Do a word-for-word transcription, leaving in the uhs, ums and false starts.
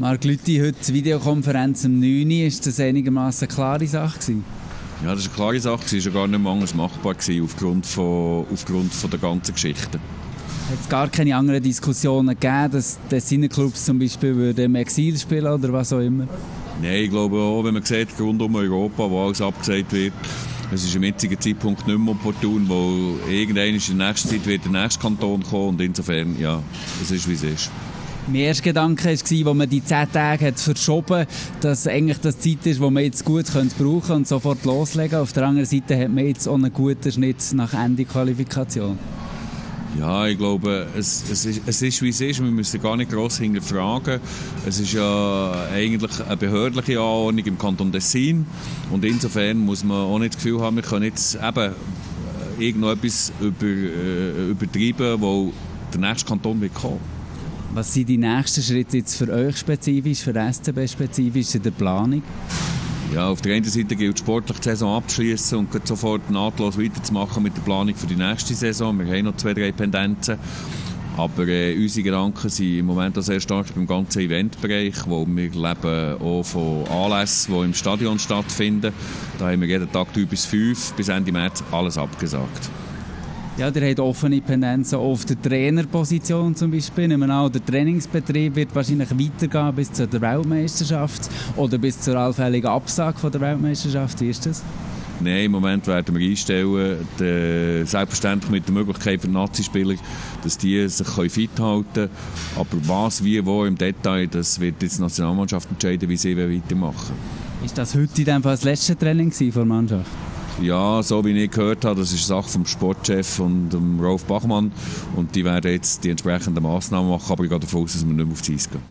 Marc Lüthi, heute Videokonferenz um neun Uhr. Ist das einigermaßen eine klare Sache gewesen? Ja, das ist eine klare Sache. Es war ja gar nicht mehr anders machbar gewesen, aufgrund, von, aufgrund von der ganzen Geschichte. Hat es gar keine anderen Diskussionen gegeben, dass die Clubs zum Beispiel im Exil spielen oder was auch immer? Nein, ich glaube auch, wenn man sieht, rund um Europa, wo alles abgesagt wird, es ist im jetzigen Zeitpunkt nicht mehr opportun, weil irgendwann in der nächsten Zeit wird der nächste Kanton kommen und insofern, ja, es ist wie es ist. Mein erster Gedanke war, als man die zehn Tage hat verschoben hat, dass eigentlich das Zeit ist, die man jetzt gut brauchen könnte und sofort loslegen. Auf der anderen Seite hat man jetzt auch einen guten Schnitt nach Ende Qualifikation. Ja, ich glaube, es, es, ist, es ist, wie es ist. Wir müssen gar nicht gross hinterfragen. Es ist ja eigentlich eine behördliche Anordnung im Kanton Tessin. Und insofern muss man auch nicht das Gefühl haben, wir können jetzt eben irgendetwas über, äh, übertreiben, wo der nächste Kanton wird kommen. Was sind die nächsten Schritte jetzt für euch spezifisch, für S C B spezifisch in der Planung? Ja, auf der einen Seite gilt es, sportlich die Saison abzuschließen und sofort nahtlos weiterzumachen mit der Planung für die nächste Saison. Wir haben noch zwei, drei Pendenzen. Aber äh, unsere Gedanken sind im Moment auch sehr stark beim ganzen Eventbereich, wo wir leben auch von Anlässen, die im Stadion stattfinden. Da haben wir jeden Tag drei bis fünf, bis Ende März alles abgesagt. Ja, ihr habt offene Pendenzen auf der Trainerposition zum Beispiel. Ich meine auch, der Trainingsbetrieb wird wahrscheinlich weitergehen bis zur Weltmeisterschaft oder bis zur allfälligen Absage von der Weltmeisterschaft. Wie ist das? Nein, im Moment werden wir einstellen, die, selbstverständlich mit der Möglichkeit für die Nazi-Spieler, dass die sich fit halten können. Aber was, wie, wo im Detail, das wird jetzt die Nationalmannschaft entscheiden, wie sie weitermachen. Ist das heute in dem Fall das letzte Training von der Mannschaft? Ja, so wie ich gehört habe, das ist Sache vom Sportchef und dem Rolf Bachmann. Und die werden jetzt die entsprechenden Massnahmen machen, aber ich gehe davon aus, dass wir nicht mehr auf die Eis gehen.